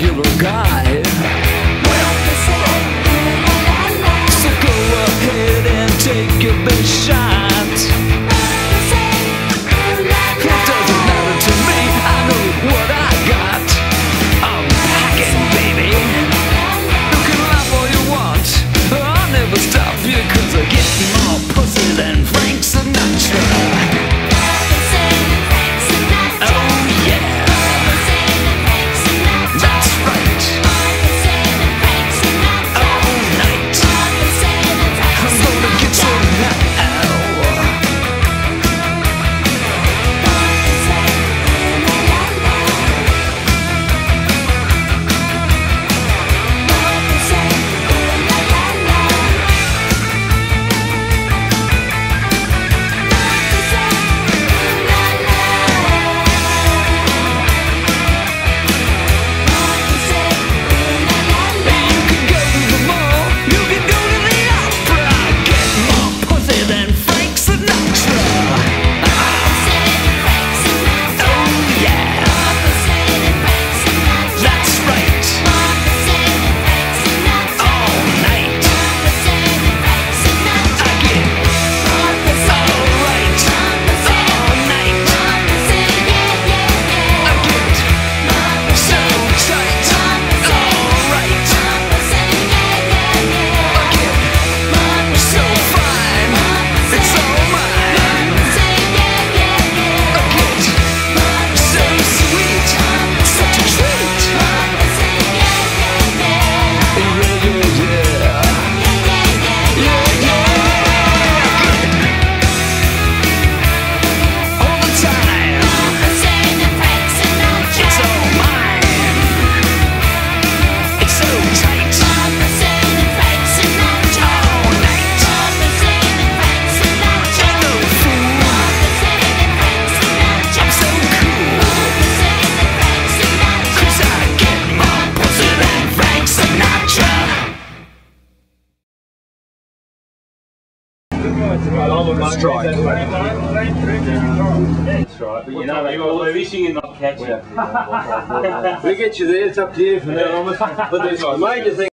little guy. So go ahead and take your best shot. It doesn't matter to me, I know what I got. I'm packing, baby. You can laugh all you want, I'll never stop you, 'cause I get more pussy than Frank Sinatra. Let's try. That's right, but you know they call it fishing and not catching. We get you there, it's up to you from now on. But there's a major thing.